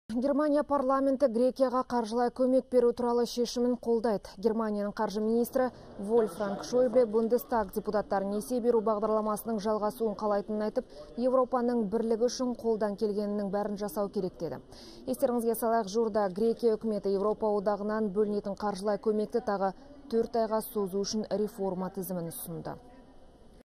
Германия парламенті Грекияға қаржылай көмек беру туралы шешімін қолдайды. Германияның қаржы министрі Вольфганг Шойбле Бундестаг депутаттарын несие беру бағдарламасының жалғасуын қалайтынын айтып, Еуропаның бірлігі үшін қолдан келгенінің бәрін жасау керек деді. Естеріңізге салайық, жуырда Грекия үкіметі Еуропа одағынан бөлінетін қаржылай көмекті тағы 4 айға созу үшін реформа тізімін ұсынды.